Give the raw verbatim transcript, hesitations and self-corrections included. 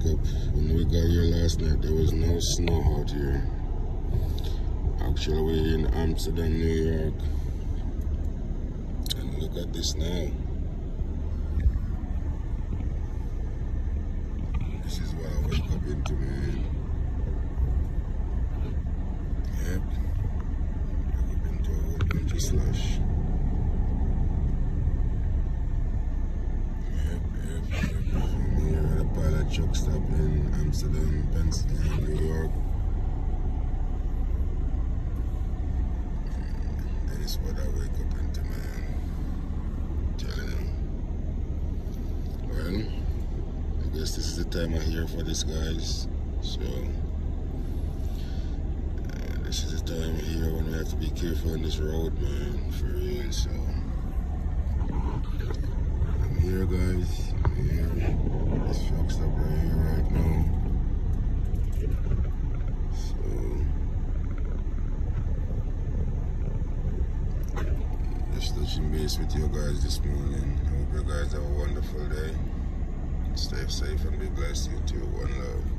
wake up. When we got here last night, there was no snow out here. Actually, we're in Amsterdam, New York. And look at this now. This is what I wake up into, man. Yep. Wake up into a whole bunch of slush. Pilot truck stop in Amsterdam, Pennsylvania, New York. That is what I wake up into, man. I'm telling you. Well, I guess this is the time of year for this, guys. So, uh, this is the time of year when we have to be careful on this road, man. For real, so. I'm here, guys. I'm here. This truck stop right here right now. So just touching base with you guys this morning. I hope you guys have a wonderful day. Stay safe and be blessed. You too. One love.